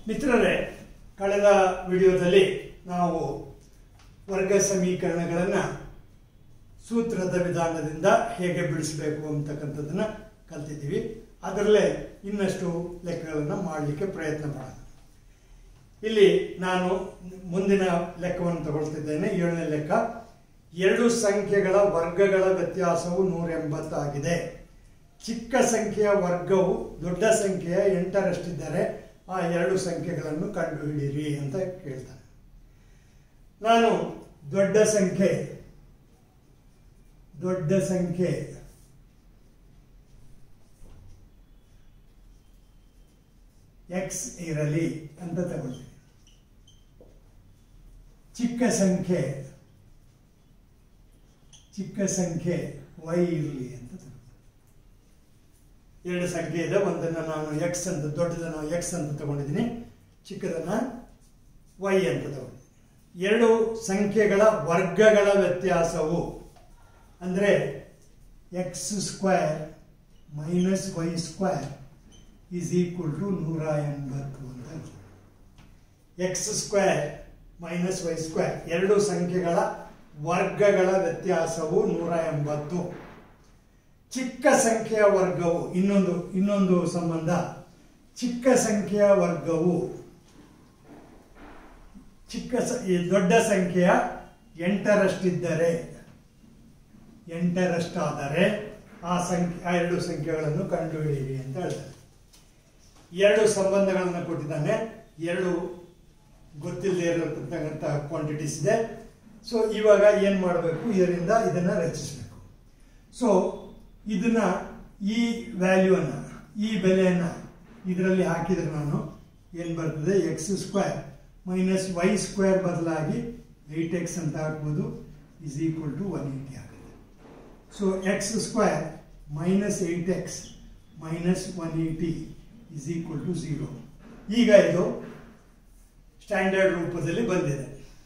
ಮಿತ್ರರೇ, ಕಳೆದ ವಿಡಿಯೋದಲ್ಲಿ ನಾವು ವರ್ಗ ಸಮೀಕರಣಗಳನ್ನು ಸೂತ್ರದ ವಿಧಾನದಿಂದ ಹೇಗೆ ಬಿಡಿಸಬೇಕು ಅಂತಕ್ಕಂಥದ್ದನ್ನು ಕಲ್ತಿದ್ದೀವಿ. ಅದರಲ್ಲೇ ಇನ್ನಷ್ಟು ಲೆಕ್ಕಗಳನ್ನು ಮಾಡಲಿಕ್ಕೆ ಪ್ರಯತ್ನ ಮಾಡೋಣ. ಇಲ್ಲಿ ನಾನು ಮುಂದಿನ ಲೆಕ್ಕವನ್ನು ತಗೊಳ್ತಿದ್ದೇನೆ. 7ನೇ ಲೆಕ್ಕ. ಎರಡು ಸಂಖ್ಯೆಗಳ ವರ್ಗಗಳ ವ್ಯತ್ಯಾಸವು 180 ಆಗಿದೆ. ಚಿಕ್ಕ ಸಂಖ್ಯೆಯ ವರ್ಗವು ದೊಡ್ಡ ಸಂಖ್ಯೆಯ 8ರಷ್ಟಿದ್ದರೆ ಆ ಎರಡು ಸಂಖ್ಯೆಗಳನ್ನು ಕಂಡುಹಿಡಿಯಿರಿ ಅಂತ ಕೇಳ್ತಾನೆ. ನಾನು ದೊಡ್ಡ ಸಂಖ್ಯೆ x ಇರಲಿ ಅಂತ ತಗೊಳ್ತೀನಿ. ಚಿಕ್ಕ ಸಂಖ್ಯೆ y ಇರಲಿ ಅಂತ ತಗೊಳ್ತೀನಿ. ಎರಡು ಸಂಖ್ಯೆ ಇದೆ. ಒಂದನ್ನು ನಾನು x ಅಂತ, ದೊಡ್ಡದನ್ನು x ಅಂತ ತಗೊಂಡಿದ್ದೀನಿ, ಚಿಕ್ಕದನ್ನು y ಅಂತ ತಗೊಂಡಿದ್ದೀನಿ. ಎರಡು ಸಂಖ್ಯೆಗಳ ವರ್ಗಗಳ ವ್ಯತ್ಯಾಸವು ಅಂದರೆ x² minus y² is equal to 180 ಅಂತ. x² ಮೈನಸ್ y² ಎರಡು ಸಂಖ್ಯೆಗಳ ವರ್ಗಗಳ ವ್ಯತ್ಯಾಸವು 180. ಚಿಕ್ಕ ಸಂಖ್ಯೆಯ ವರ್ಗವು ಇನ್ನೊಂದು ಸಂಬಂಧ. ಚಿಕ್ಕ ಸಂಖ್ಯೆಯ ವರ್ಗವು ದೊಡ್ಡ ಸಂಖ್ಯೆಯ 8ರಷ್ಟಿದ್ದರೆ, 8ರಷ್ಟಾದರೆ ಆ ಎರಡು ಸಂಖ್ಯೆಗಳನ್ನು ಕಂಡುಹಿಡಿಯಿರಿ ಅಂತ ಹೇಳ್ತಾರೆ. ಎರಡು ಸಂಬಂಧಗಳನ್ನು ಕೊಟ್ಟಿದ್ದಾನೆ. ಎರಡು ಗೊತ್ತಿಲ್ಲದೆ ಇರತಕ್ಕಂಥ ಕ್ವಾಂಟಿಟೀಸ್ ಇದೆ. ಸೊ ಇವಾಗ ಏನು ಮಾಡಬೇಕು? ಇದರಿಂದ ಇದನ್ನು ರಚಿಸಬೇಕು. ಸೊ ಇದನ್ನ ಈ ವ್ಯಾಲ್ಯೂವನ್ನು, ಈ ಬೆಲೆಯನ್ನು ಇದರಲ್ಲಿ ಹಾಕಿದರೆ ನಾನು ಏನು ಬರ್ತದೆ? x² ಮೈನಸ್ y² ಬದಲಾಗಿ 8x ಅಂತ ಹಾಕ್ಬೋದು, ಈಸ್ ಈಕ್ವಲ್ ಟು 180 ಆಗುತ್ತೆ. So x² minus 8x minus 180 is equal to 0. ಈಗ ಇದು ಸ್ಟ್ಯಾಂಡರ್ಡ್ ರೂಪದಲ್ಲಿ ಬಂದಿದೆ.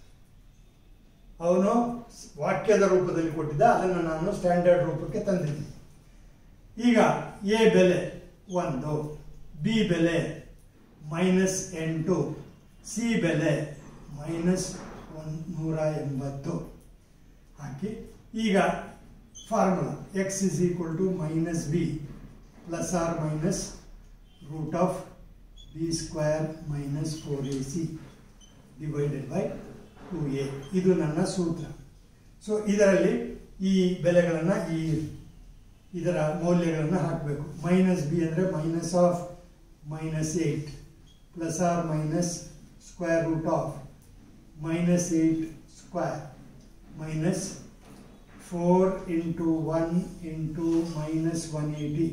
ಅವನು ವಾಕ್ಯದ ರೂಪದಲ್ಲಿ ಕೊಟ್ಟಿದ್ದ, ಅದನ್ನು ನಾನು ಸ್ಟ್ಯಾಂಡರ್ಡ್ ರೂಪಕ್ಕೆ ತಂದಿದ್ದೀನಿ. ಈಗ ಎ ಬೆಲೆ 1, ಬಿ ಬೆಲೆ ಮೈನಸ್ 8, ಸಿ ಬೆಲೆ ಮೈನಸ್ 180 ಹಾಕಿ ಈಗ formula x is equal to minus b plus or minus root of b² minus 4ac divided by 2a. ಇದು ನನ್ನ ಸೂತ್ರ. ಸೊ ಇದರಲ್ಲಿ ಈ ಬೆಲೆಗಳನ್ನು, ಇದರ ಮೌಲ್ಯಗಳನ್ನು ಹಾಕಬೇಕು. ಮೈನಸ್ ಬಿ ಅಂದರೆ minus of minus 8 plus or minus square root of minus 8² minus 4 into 1 into minus 180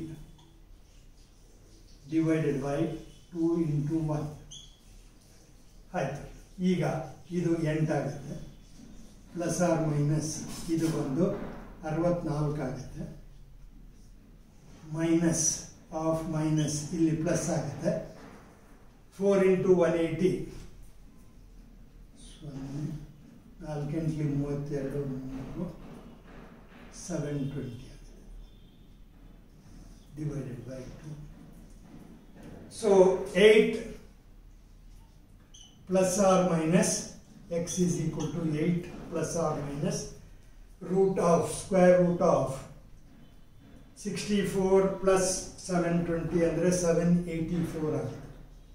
divided by 2 into 1 ಆಯಿತು. ಈಗ ಇದು 8 ಆಗುತ್ತೆ. ಪ್ಲಸ್ ಆರ್ ಮೈನಸ್ ಇದು ಬಂದು 64 ಆಗುತ್ತೆ. ಮೈನಸ್ ಆಫ್ ಮೈನಸ್ ಇಲ್ಲಿ ಪ್ಲಸ್ ಆಗುತ್ತೆ. 4 into 180 4 32 3 720 divided by 2. So 8 plus or minus x is equal to 8 plus or minus root of square root of 64 plus 720 ಅಂದರೆ 784 ಆಗುತ್ತೆ.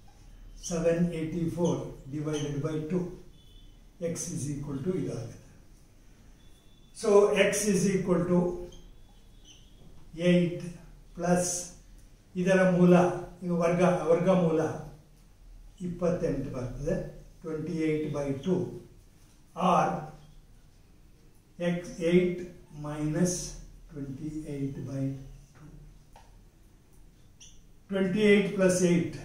784 divided by 2 x is equal to ಇದಾಗುತ್ತೆ. So x is equal to 8 plus ಇದರ ಮೂಲ, ಈಗ ವರ್ಗಮೂಲ 28 ಬರ್ತದೆ. 28/2 or x8 minus 28/2. 28 plus 8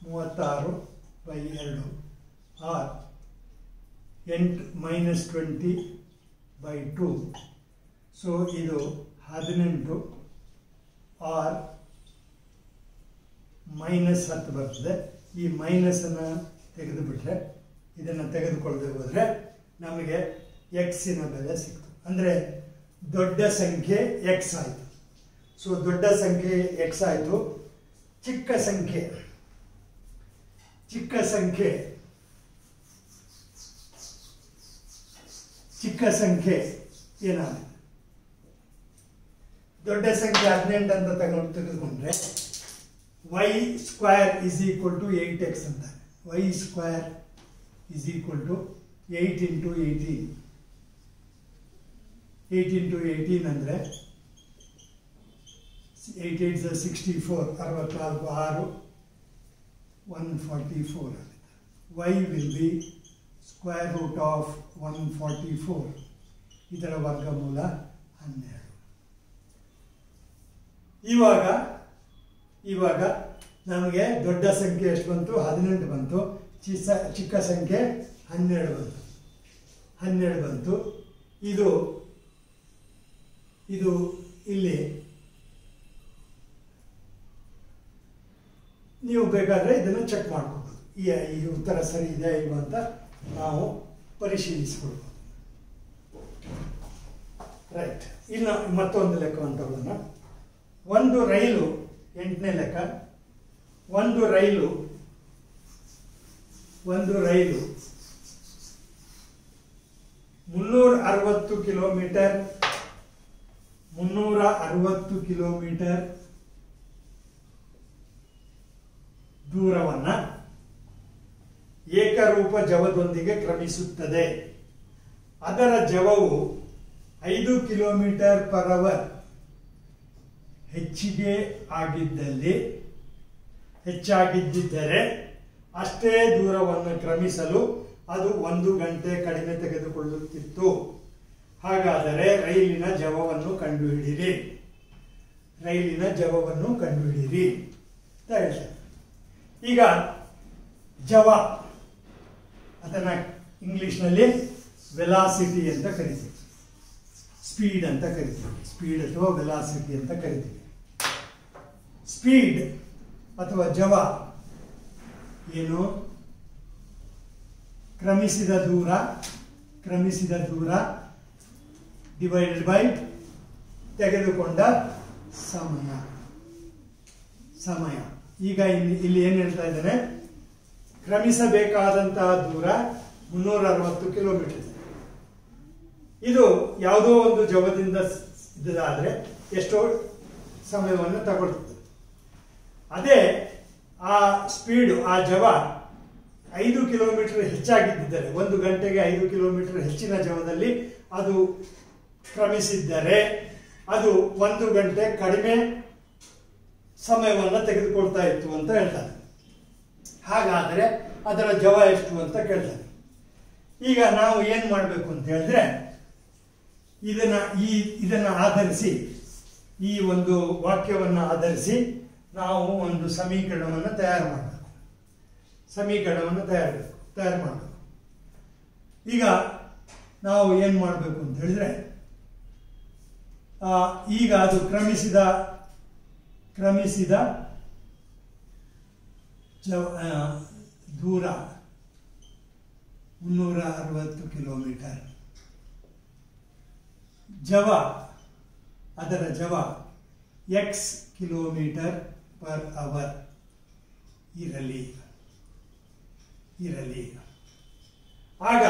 36/2 or 8 minus 20/2. So ಇದು 18 R minus 10 ಬರ್ತದೆ. ಈ ಮೈನಸನ್ನು ತೆಗೆದುಬಿಟ್ರೆ, ಇದನ್ನು ತೆಗೆದುಕೊಳ್ಳದೆ ಹೋದರೆ ನಮಗೆ ಎಕ್ಸಿನ ಬೆಲೆ ಸಿಕ್ತು. ಅಂದರೆ ದೊಡ್ಡ ಸಂಖ್ಯೆ x ಆಯಿತು. ಸೊ ದೊಡ್ಡ ಸಂಖ್ಯೆ x ಆಯಿತು. ಚಿಕ್ಕ ಚಿಕ್ಕ ಸಂಖ್ಯೆ ಏನಾಗುತ್ತೆ? ದೊಡ್ಡ ಸಂಖ್ಯೆ 18 ಅಂತ ತೆಗೆದುಕೊಂಡ್ರೆ y square is equal to 8x ಅಂತ. y square is equal to 8 into 18. 8 into 18 ಅಂದರೆ 8 8 64, 64 6 144 ಆಗುತ್ತೆ. y will be square root of 144. ಇದರ ವರ್ಗಮೂಲ 12. ಇವಾಗ ನಮಗೆ ದೊಡ್ಡ ಸಂಖ್ಯೆ ಎಷ್ಟು ಬಂತು? 18 ಬಂತು. ಚಿಕ್ಕ ಸಂಖ್ಯೆ 12 ಬಂತು. ಇದು ಇಲ್ಲಿ ನೀವು ಬೇಕಾದರೆ ಇದನ್ನು ಚೆಕ್ ಮಾಡ್ಕೋಬೋದು. ಈ ಉತ್ತರ ಸರಿ ಇದೆ ಇಲ್ವ ಅಂತ ನಾವು ಪರಿಶೀಲಿಸಿಕೊಳ್ಬೋದು. ರೈಟ್. ಇನ್ನು ಮತ್ತೊಂದು ಲೆಕ್ಕವನ್ನು ತಗೊಳ್ಳೋಣ. ಒಂದು ರೈಲು, 8ನೇ ಲೆಕ್ಕ. ಒಂದು ರೈಲು 360 ಕಿಲೋಮೀಟರ್ ದೂರವನ್ನು ಏಕರೂಪ ಜವದೊಂದಿಗೆ ಕ್ರಮಿಸುತ್ತದೆ. ಅದರ ಜವವು 5 ಕಿಲೋಮೀಟರ್ ಪರ್ ಅವರ್ ಹೆಚ್ಚಾಗಿದ್ದರೆ ಅಷ್ಟೇ ದೂರವನ್ನು ಕ್ರಮಿಸಲು ಅದು 1 ಗಂಟೆ ಕಡಿಮೆ ತೆಗೆದುಕೊಳ್ಳುತ್ತಿತ್ತು. ಹಾಗಾದರೆ ರೈಲಿನ ಜವವನ್ನು ಕಂಡುಹಿಡಿಯಿರಿ ಅಂತ ಹೇಳ್ತಾರೆ. ಈಗ ಜವ ಅದನ್ನು ಇಂಗ್ಲಿಷ್ನಲ್ಲಿ ವೆಲಾಸಿಟಿ ಅಂತ ಕರಿತೀವಿ, ಸ್ಪೀಡ್ ಅಂತ ಕರಿತೀವಿ. ಸ್ಪೀಡ್ ಅಥವಾ ವೆಲಾಸಿಟಿ ಅಂತ ಕರಿತೀವಿ. ಸ್ಪೀಡ್ ಅಥವಾ ಜವ ಏನು? ಕ್ರಮಿಸಿದ ದೂರ ಡಿವೈಡೆಡ್ ಬೈ ತೆಗೆದುಕೊಂಡ ಸಮಯ. ಈಗ ಇಲ್ಲಿ ಏನು ಹೇಳ್ತಾ ಇದ್ದಾನೆ? ಕ್ರಮಿಸಬೇಕಾದಂತಹ ದೂರ 360 ಕಿಲೋಮೀಟರ್. ಇದು ಯಾವುದೋ ಒಂದು ಜವದಿಂದ ಇದಾದರೆ ಎಷ್ಟೋ ಸಮಯವನ್ನು ತಗೊಳ್ತದೆ. ಅದೇ ಆ ಸ್ಪೀಡು, ಆ ಜವ 5 ಕಿಲೋಮೀಟರ್ ಹೆಚ್ಚಾಗಿದ್ದರೆ, 1 ಗಂಟೆಗೆ 5 ಕಿಲೋಮೀಟರ್ ಹೆಚ್ಚಿನ ಜವದಲ್ಲಿ ಅದು ಕ್ರಮಿಸಿದ್ದರೆ ಅದು 1 ಗಂಟೆ ಕಡಿಮೆ ಸಮಯವನ್ನು ತೆಗೆದುಕೊಳ್ತಾ ಇತ್ತು ಅಂತ ಹೇಳ್ತಾನೆ. ಹಾಗಾದರೆ ಅದರ ಜವ ಎಷ್ಟು ಅಂತ ಕೇಳ್ತಾನೆ. ಈಗ ನಾವು ಏನು ಮಾಡಬೇಕು ಅಂತ ಹೇಳಿದ್ರೆ, ಇದನ್ನು ಆಧರಿಸಿ, ಈ ಒಂದು ವಾಕ್ಯವನ್ನು ಆಧರಿಸಿ ನಾವು ಒಂದು ಸಮೀಕರಣವನ್ನು ತಯಾರು ಮಾಡಬೇಕು. ಈಗ ನಾವು ಏನು ಮಾಡಬೇಕು ಅಂತ ಹೇಳಿದ್ರೆ, ಈಗ ಅದು ಕ್ರಮಿಸಿದ ದೂರ 360 ಕಿಲೋಮೀಟರ್. ಅದರ ಜವ x ಕಿಲೋಮೀಟರ್ ಪರ್ ಅವರ್ ಇರಲಿ. ಆಗ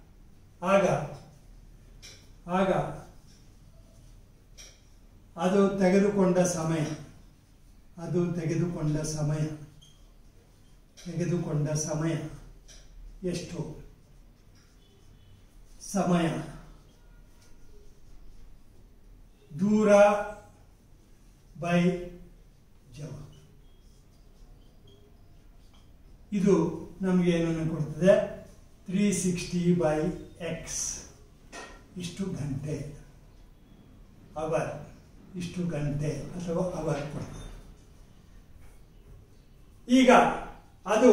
ಅದು ತೆಗೆದುಕೊಂಡ ಸಮಯ ಎಷ್ಟು? ಸಮಯ ದೂರ ಬೈ ಜವ. ಇದು ನಮಗೆ ಏನನ್ನು ಕೊಡ್ತದೆ? 360/x ಇಷ್ಟು ಗಂಟೆ, ಅವರ್ ಇಷ್ಟು ಗಂಟೆ ಅಥವಾ ಅವರ್ ಕೊಡ್ತದೆ. ಈಗ ಅದು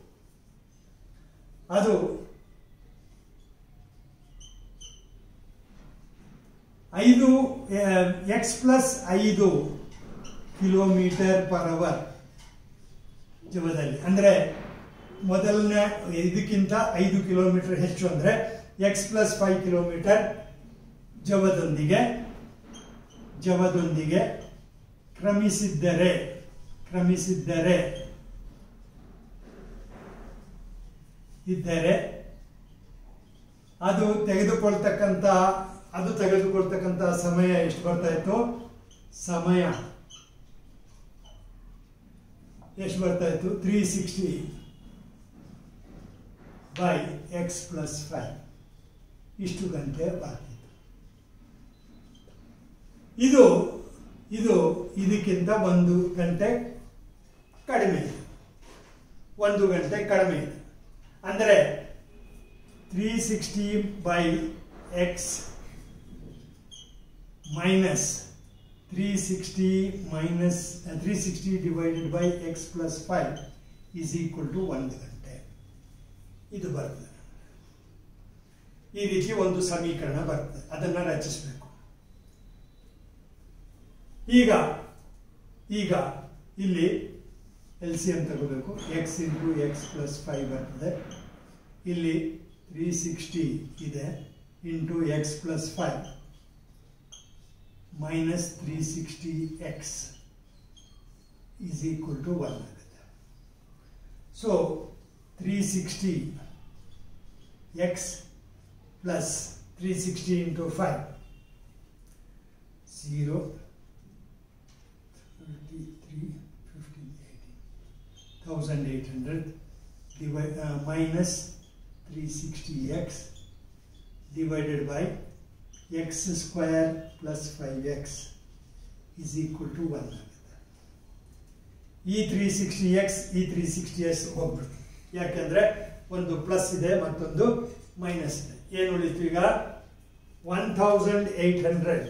x + 5 ಕಿಲೋಮೀಟರ್ ಪರ್ ಅವರ್ ಜವದಲ್ಲಿ, ಅಂದರೆ ಮೊದಲನೇ ಇದಕ್ಕಿಂತ 5 ಕಿಲೋಮೀಟರ್ ಹೆಚ್ಚು, ಅಂದರೆ x + 5 ಕಿಲೋಮೀಟರ್ ಜವದೊಂದಿಗೆ ಕ್ರಮಿಸಿದ್ದರೆ ಇದ್ದರೆ ಅದು ತೆಗೆದುಕೊಳ್ತಕ್ಕಂಥ ಸಮಯ ಎಷ್ಟು ಬರ್ತಾ ಇತ್ತು? ಸಮಯ ಎಷ್ಟು ಬರ್ತಾ ಇತ್ತು? 360 by x plus 5 ಇಷ್ಟು ಗಂಟೆ ಬರ್ತಿತ್ತು. ಇದು ಇದಕ್ಕಿಂತ 1 ಗಂಟೆ ಕಡಿಮೆ ಇದೆ. 1 ಗಂಟೆ ಕಡಿಮೆ ಇದೆ ಅಂದರೆ 360 by x minus 360 divided by x plus 5 is equal to 1 ಗಂಟೆ. ಇದು ಬರ್ತದೆ. ಈ ರೀತಿ ಒಂದು ಸಮೀಕರಣ ಬರ್ತದೆ. ಅದನ್ನು ರಚಿಸಬೇಕು. ಈಗ ಇಲ್ಲಿ LCM ತಗೋಬೇಕು. x into x plus 5 ಬರ್ತದೆ. ಇಲ್ಲಿ 360 ಇದೆ into x plus 5 minus 360x is equal to 1 ಆಗುತ್ತೆ. So 360x plus 360 into 5 0 33 15 1800 minus 360x divided by x square plus 5x is equal to 1 ಆಗುತ್ತೆ. ಈ 360x ಈ 360s ಹೋಗ್ಬಿಡ್ತು. ಯಾಕೆಂದ್ರೆ ಒಂದು ಪ್ಲಸ್ ಇದೆ ಮತ್ತೊಂದು ಮೈನಸ್ ಇದೆ. ಏನು ಉಳಿತು ಈಗ? 1800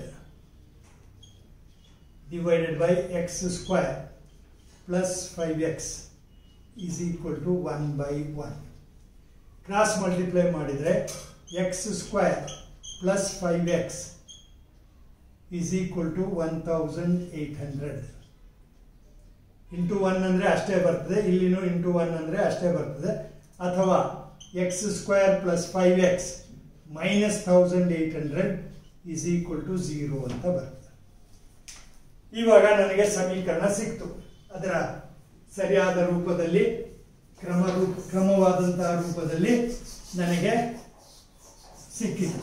divided by x square plus 5x is equal to 1 by 1. Cross multiply ಮಾಡಿದರೆ x square plus 5x is equal to 1800 into 1 ಅಂದರೆ ಅಷ್ಟೇ ಬರ್ತದೆ. ಇಲ್ಲಿನೂ ಇಂಟು 1 ಅಂದರೆ ಅಷ್ಟೇ ಬರ್ತದೆ. ಅಥವಾ x square plus 5x minus 1800 is equal to 0 ಅಂತ ಬರ್ತದೆ. ಇವಾಗ ನನಗೆ ಸಮೀಕರಣ ಸಿಕ್ತು. ಅದರ ಸರಿಯಾದ ರೂಪದಲ್ಲಿ ಕ್ರಮವಾದಂತಹ ರೂಪದಲ್ಲಿ ನನಗೆ ಸಿಕ್ಕಿತು.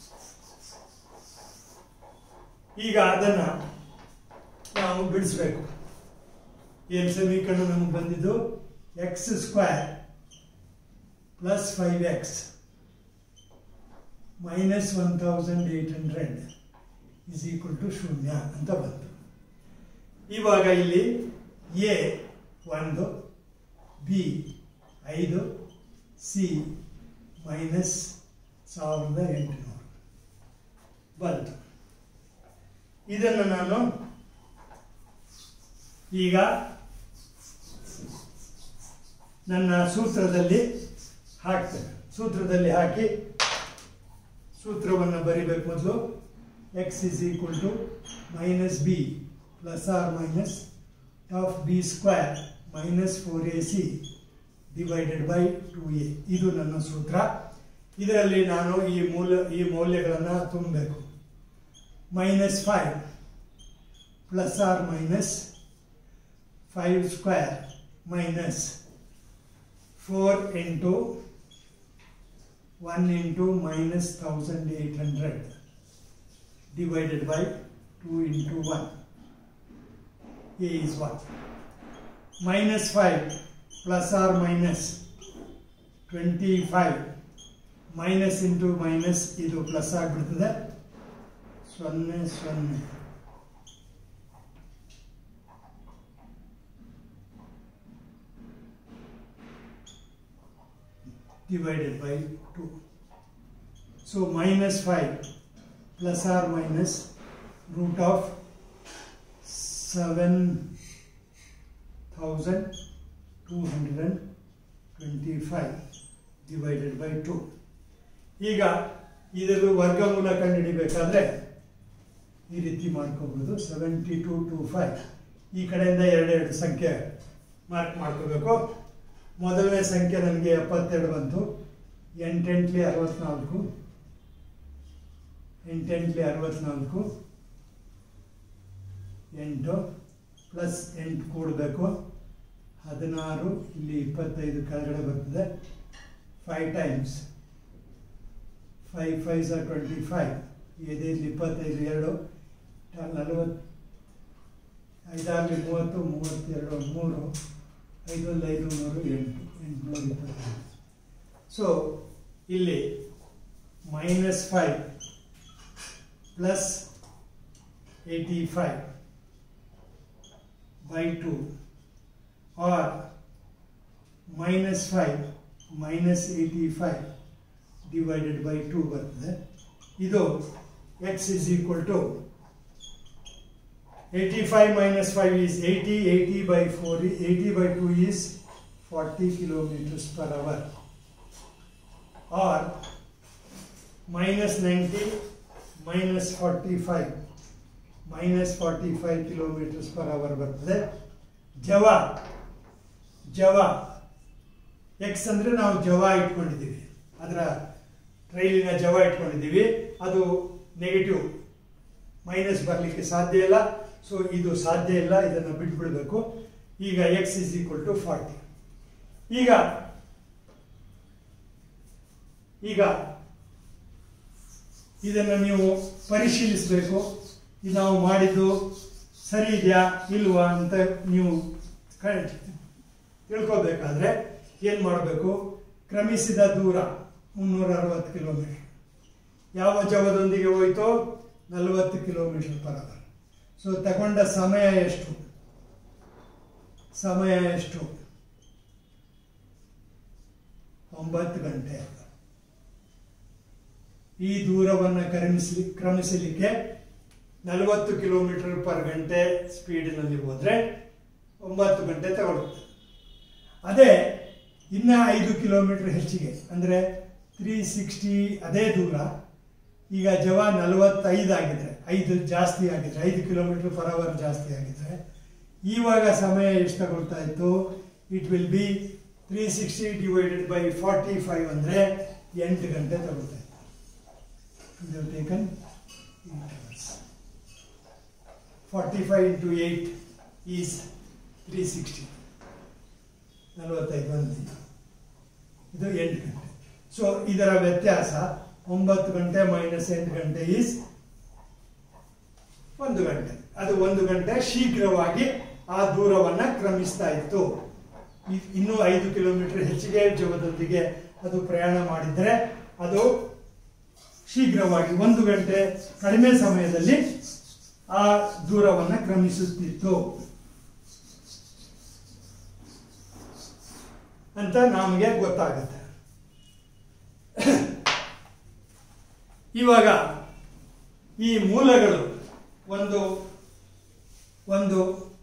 ಈಗ ಅದನ್ನು ನಾವು ಬಿಡಿಸಬೇಕು. ಏನು ಸಮೀಕರಣ ನಮಗೆ ಬಂದಿದ್ದು? x square plus 5x minus 1800 is equal to 0 ಅಂತ ಬಂತು. ಇವಾಗ ಇಲ್ಲಿ a 1, b 5, c ಮೈನಸ್ 1800 ಬಂತು. ಇದನ್ನು ನಾನು ಈಗ ನನ್ನ ಸೂತ್ರದಲ್ಲಿ ಹಾಕ್ತೇನೆ. ಸೂತ್ರದಲ್ಲಿ ಹಾಕಿ ಸೂತ್ರವನ್ನು ಬರಿಬೇಕು. ಮೊದಲು x is equal to minus b plus or minus of b square minus 4ac divided by 2a. ಇದು ನನ್ನ ಸೂತ್ರ. ಇದರಲ್ಲಿ ನಾನು ಈ ಮೌಲ್ಯಗಳನ್ನು ತುಂಬಬೇಕು. -5 plus or minus 5 square minus 4 into 1 into minus 1800 divided by 2 into 1. A is what? -5 plus or minus 25 minus into minus ಇದು plus ಆಗಿಬಿಡ್ತದೆ. 0 0 divided by 2. So -5 plus or minus root of 7225 divided by 2. ಈಗ ಇದರ ವರ್ಗಮೂಲ ಕಂಡುಹಿಡಿಯಬೇಕಾದ್ರೆ ಈ ರೀತಿ ಮಾಡ್ಕೋಬಹುದು. 7225 ಈ ಕಡೆಯಿಂದ ಎರಡೆರಡು ಸಂಖ್ಯೆ ಮಾರ್ಕ್ ಮಾಡ್ಕೋಬೇಕು. ಮೊದಲನೇ ಸಂಖ್ಯೆ ನನಗೆ 72 ಬಂತು. 8 8 64 8 8 64 8 ಪ್ಲಸ್ 8 ಕೂಡಬೇಕು 16. ಇಲ್ಲಿ 25 ಕೆಳಗಡೆ ಬರ್ತದೆ. 5 times 5 5s are 25 25 2 40 5 6 30 32 3 5 5 3 8 ಸೊ ಇಲ್ಲಿ -5 plus 85 by 2 or -5 minus 85 divided by 2 ಬರ್ತದೆ. ಇದು x is equal to 85 minus 5 is 80, 80 by 4, 80 by 2 is 40 kilometers per hour, or minus 90 minus 45 kilometers per hour ಬರ್ತದೆ. ಜವ ಎಕ್ಸ್ ಅಂದರೆ ನಾವು ಜವ ಇಟ್ಕೊಂಡಿದ್ದೀವಿ, ಅದರ ರೈಲಿನ ಜವ ಇಟ್ಕೊಂಡಿದ್ದೀವಿ, ಅದು ನೆಗೆಟಿವ್ ಮೈನಸ್ ಬರಲಿಕ್ಕೆ ಸಾಧ್ಯ ಇಲ್ಲ. ಸೊ ಇದು ಸಾಧ್ಯ ಇಲ್ಲ, ಇದನ್ನು ಬಿಟ್ಬಿಡಬೇಕು. ಈಗ ಎಕ್ಸ್ ಇಸ್ ಈಕ್ವಲ್ ಟು 40. ಈಗ ಇದನ್ನು ನೀವು ಪರಿಶೀಲಿಸಬೇಕು. ಇದು ನಾವು ಮಾಡಿದ್ದು ಸರಿ ಇದೆಯಾ ಇಲ್ವಾ ಅಂತ ನೀವು ತಿಳ್ಕೋಬೇಕಾದ್ರೆ ಏನು ಮಾಡಬೇಕು? ಕ್ರಮಿಸಿದ ದೂರ 360 ಕಿಲೋಮೀಟರ್, ಯಾವ ಜವದೊಂದಿಗೆ ಹೋಯಿತೋ 40 ಕಿಲೋಮೀಟರ್ ಪರ್ ಅವರ್. ಸೊ ತಗೊಂಡ ಸಮಯ ಎಷ್ಟು? 9 ಗಂಟೆ. ಈ ದೂರವನ್ನು ಕ್ರಮಿಸಲಿಕ್ಕೆ 40 ಕಿಲೋಮೀಟರ್ ಪರ್ ಗಂಟೆ ಸ್ಪೀಡಿನಲ್ಲಿ ಹೋದರೆ 9 ಗಂಟೆ ತಗೊಳ್ಳುತ್ತೆ. ಅದೇ ಇನ್ನು 5 ಕಿಲೋಮೀಟರ್ ಹೆಚ್ಚಿಗೆ ಅಂದರೆ 360, ಅದೇ ದೂರ ಈಗ ಜವ 45 ಆಗಿದ್ರೆ, 5 ಜಾಸ್ತಿ ಆಗಿದ್ರೆ, 5 ಕಿಲೋಮೀಟರ್ ಪರ್ ಅವರ್ ಜಾಸ್ತಿ ಆಗಿದ್ರೆ ಇವಾಗ ಸಮಯ ಎಷ್ಟು ತಗೊಳ್ತಾ ಇತ್ತು? It will be 360 divided by 45 ಅಂದರೆ 8 ಗಂಟೆ ತಗೊಳ್ತಾ ಇತ್ತು. We have taken 8 hours. 45 into 8 is 360. 45 ಬಂದಿದೆ, ಇದು 8 ಗಂಟೆ. ಸೊ ಇದರ ವ್ಯತ್ಯಾಸ 9 ಗಂಟೆ ಮೈನಸ್ 8 ಗಂಟೆ ಈಸ್ 1 ಗಂಟೆ. ಅದು 1 ಗಂಟೆ ಶೀಘ್ರವಾಗಿ ಆ ದೂರವನ್ನು ಕ್ರಮಿಸ್ತಾ ಇತ್ತು. ಇನ್ನೂ 5 ಕಿಲೋಮೀಟರ್ ಹೆಚ್ಚಿಗೆ ಜವದೊಂದಿಗೆ ಅದು ಪ್ರಯಾಣ ಮಾಡಿದರೆ ಅದು ಶೀಘ್ರವಾಗಿ 1 ಗಂಟೆ ಕಡಿಮೆ ಸಮಯದಲ್ಲಿ ಆ ದೂರವನ್ನು ಕ್ರಮಿಸುತ್ತಿತ್ತು ಅಂತ ನಮಗೆ ಗೊತ್ತಾಗುತ್ತೆ. ಇವಾಗ ಈ ಮೂಲಗಳು ಒಂದು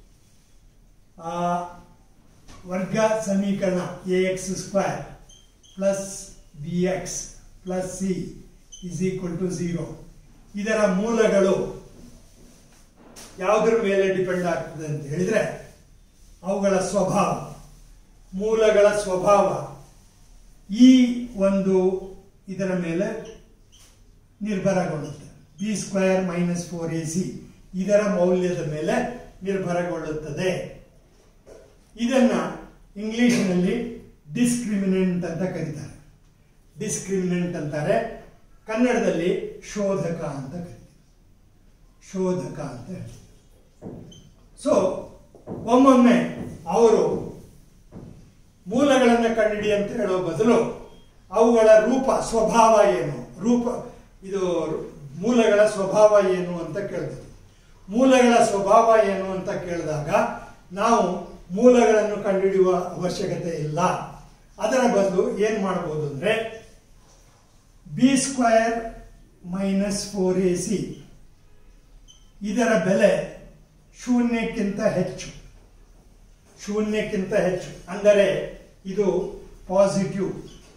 ವರ್ಗ ಸಮೀಕರಣ ax² plus bx plus c is equal to 0. ಇದರ ಮೂಲಗಳು ಯಾವುದರ ಮೇಲೆ ಡಿಪೆಂಡ್ ಆಗ್ತದೆ ಅಂತ ಹೇಳಿದ್ರೆ ಅವುಗಳ ಸ್ವಭಾವ, ಮೂಲಗಳ ಸ್ವಭಾವ ಈ ಒಂದು ಇದರ ಮೇಲೆ ನಿರ್ಭರಗೊಳ್ಳುತ್ತೆ. b² ಮೈನಸ್ 4ac ಇದರ ಮೌಲ್ಯದ ಮೇಲೆ ನಿರ್ಭರಗೊಳ್ಳುತ್ತದೆ. ಇದನ್ನ ಇಂಗ್ಲಿಷ್ನಲ್ಲಿ ಡಿಸ್ಕ್ರಿಮಿನೆಂಟ್ ಅಂತ ಕರೀತಾರೆ. ಡಿಸ್ಕ್ರಿಮಿನೆಂಟ್ ಅಂತಾರೆ, ಕನ್ನಡದಲ್ಲಿ ಶೋಧಕ ಅಂತ ಕರೀತಾರೆ. ಶೋಧಕ ಅಂತ ಹೇಳ್ತಾರೆ. ಸೊ ಒಮ್ಮೊಮ್ಮೆ ಅವರು ಮೂಲಗಳನ್ನು ಕಂಡುಹಿಡಿ ಅಂತ ಹೇಳೋ ಬದಲು ಅವುಗಳ ಸ್ವಭಾವ ಏನು, ಇದು ಮೂಲಗಳ ಸ್ವಭಾವ ಏನು ಅಂತ ಕೇಳ್ಬೋದು. ಮೂಲಗಳ ಸ್ವಭಾವ ಏನು ಅಂತ ಕೇಳಿದಾಗ ನಾವು ಮೂಲಗಳನ್ನು ಕಂಡುಹಿಡಿಯುವ ಅವಶ್ಯಕತೆ ಇಲ್ಲ. ಅದರ ಬದಲು ಏನು ಮಾಡಬಹುದು ಅಂದರೆ b² ಮೈನಸ್ 4ac ಇದರ ಬೆಲೆ ಶೂನ್ಯಕ್ಕಿಂತ ಹೆಚ್ಚು ಅಂದರೆ ಇದು ಪಾಸಿಟಿವ್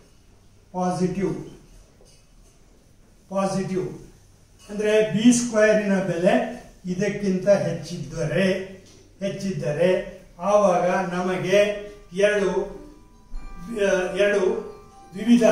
ಅಂದರೆ b² ಬೆಲೆ ಇದಕ್ಕಿಂತ ಹೆಚ್ಚಿದ್ದರೆ ಆವಾಗ ನಮಗೆ ಎರಡು ವಿವಿಧ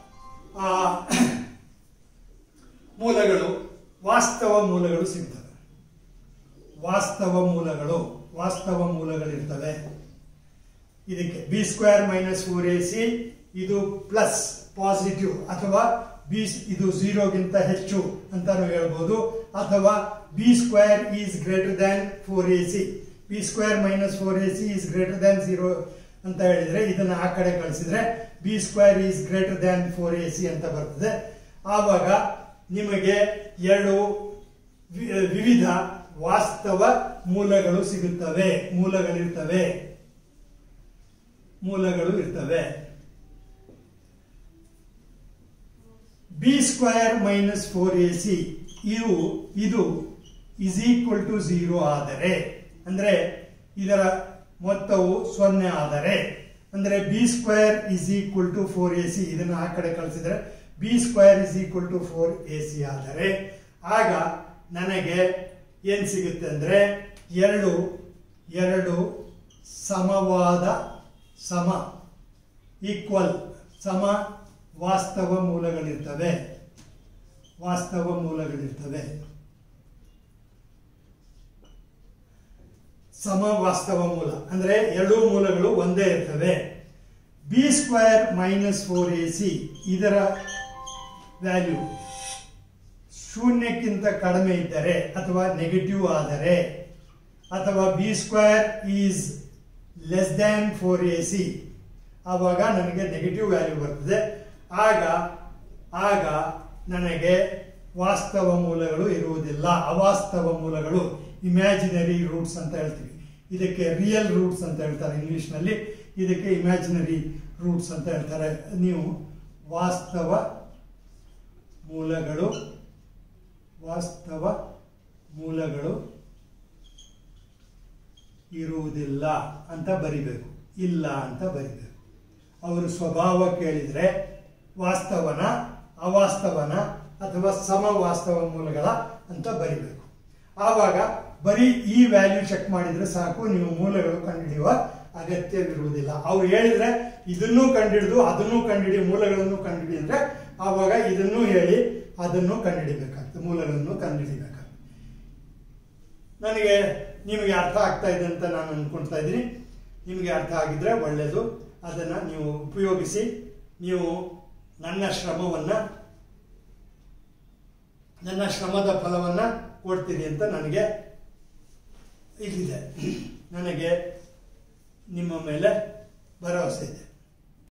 ಮೂಲಗಳು, ವಾಸ್ತವ ಮೂಲಗಳು ಸಿಗ್ತವೆ. ವಾಸ್ತವ ಮೂಲಗಳಿರ್ತವೆ. ಇದಕ್ಕೆ b² ಮೈನಸ್ 4ac ಇದು ಪ್ಲಸ್ ಪಾಸಿಟಿವ್ ಅಥವಾ ಬಿ ಇದು 0ಗಿಂತ ಹೆಚ್ಚು ಅಂತಾನು ಹೇಳ್ಬೋದು, ಅಥವಾ b square is greater than 4ac, b square minus 4ac is greater than 0 ಅಂತ ಹೇಳಿದ್ರೆ ಇದನ್ನ ಆ ಕಡೆ ಕಳಿಸಿದ್ರೆ b square is greater than 4ac ಅಂತ ಬರ್ತದೆ. ಆವಾಗ ನಿಮಗೆ ಎರಡು ವಿವಿಧ ವಾಸ್ತವ ಮೂಲಗಳು ಸಿಗುತ್ತವೆ, ಮೂಲಗಳು ಇರ್ತವೆ. ಬಿ ಸ್ಕ್ವೇರ್ ಮೈನಸ್ 4ac ಇದು ಇಸ್ ಈಕ್ವಲ್ ಟು 0 ಆದರೆ, ಅಂದ್ರೆ ಇದರ ಮೊತ್ತವು 0 ಆದರೆ, ಅಂದ್ರೆ b square is equal to 4ac, ಇದನ್ನು ಆ ಕಡೆ ಕಳಿಸಿದ್ರೆ b square is equal to 4ac ಆದರೆ ಆಗ ನನಗೆ ಏನ್ ಸಿಗುತ್ತೆ ಅಂದ್ರೆ ಎರಡು ಸಮವಾದ ಸಮ ವಾಸ್ತವ ಮೂಲಗಳಿರ್ತವೆ. ಸಮ ವಾಸ್ತವ ಮೂಲ ಅಂದ್ರೆ ಎರಡೂ ಮೂಲಗಳು ಒಂದೇ ಇರ್ತವೆ. ಬಿ ಸ್ಕ್ವೇರ್ ಮೈನಸ್ 4ac ಇದರ ವ್ಯಾಲ್ಯೂ ಶೂನ್ಯಕ್ಕಿಂತ ಕಡಿಮೆ ಇದ್ದರೆ ಅಥವಾ ನೆಗೆಟಿವ್ ಆದರೆ, ಅಥವಾ b square is less than 4ac ಆವಾಗ ನನಗೆ ನೆಗೆಟಿವ್ ವ್ಯಾಲ್ಯೂ ಬರ್ತದೆ. ಆಗ ನನಗೆ ವಾಸ್ತವ ಮೂಲಗಳು ಇರುವುದಿಲ್ಲ, ಅವಾಸ್ತವ ಮೂಲಗಳು, ಇಮ್ಯಾಜಿನರಿ ರೂಟ್ಸ್ ಅಂತ ಹೇಳ್ತೀವಿ. ಇದಕ್ಕೆ ರಿಯಲ್ ರೂಟ್ಸ್ ಅಂತ ಹೇಳ್ತಾರೆ ಇಂಗ್ಲಿಷ್ನಲ್ಲಿ, ಇದಕ್ಕೆ ಇಮ್ಯಾಜಿನರಿ ರೂಟ್ಸ್ ಅಂತ ಹೇಳ್ತಾರೆ. ನೀವು ವಾಸ್ತವ ಮೂಲಗಳು ಇರುವುದಿಲ್ಲ ಅಂತ ಬರಿಬೇಕು, ಇಲ್ಲ ಅಂತ ಬರಿಬೇಕು. ಅವರು ಸ್ವಭಾವ ಕೇಳಿದ್ರೆ ವಾಸ್ತವನ, ಅವಾಸ್ತವನ ಅಥವಾ ಸಮವಾಸ್ತವ ಮೂಲಗಳ ಅಂತ ಬರಿಬೇಕು. ಆವಾಗ ಬರೀ ಈ ವ್ಯಾಲ್ಯೂ ಚೆಕ್ ಮಾಡಿದ್ರೆ ಸಾಕು, ನೀವು ಮೂಲಗಳು ಕಂಡುಹಿಡಿಯುವ ಅಗತ್ಯವಿರುವುದಿಲ್ಲ. ಅವ್ರು ಹೇಳಿದ್ರೆ ಇದನ್ನೂ ಕಂಡುಹಿಡಿದು ಅದನ್ನೂ ಕಂಡುಹಿಡಿ, ಮೂಲಗಳನ್ನು ಕಂಡುಹಿಡಿ ಅಂದ್ರೆ ಆವಾಗ ಇದನ್ನೂ ಹೇಳಿ ಅದನ್ನು ಕಂಡುಹಿಡಿಬೇಕಾಗ್ತದೆ, ಮೂಲಗಳನ್ನು ಕಂಡುಹಿಡಿಬೇಕಾಗ್ತದೆ. ನಿಮಗೆ ಅರ್ಥ ಆಗ್ತಾ ಇದೆ ಅಂತ ನಾನು ಅನ್ಕೊಳ್ತಾ ಇದ್ದೀನಿ. ನಿಮಗೆ ಅರ್ಥ ಆಗಿದ್ರೆ ಒಳ್ಳೆಯದು. ಅದನ್ನು ನೀವು ಉಪಯೋಗಿಸಿ ನೀವು ನನ್ನ ಶ್ರಮದ ಫಲವನ್ನು ಕೊಡ್ತೀರಿ ಅಂತ ನನಗೆ ಇದಿದೆ, ನನಗೆ ನಿಮ್ಮ ಮೇಲೆ ಭರವಸೆ ಇದೆ.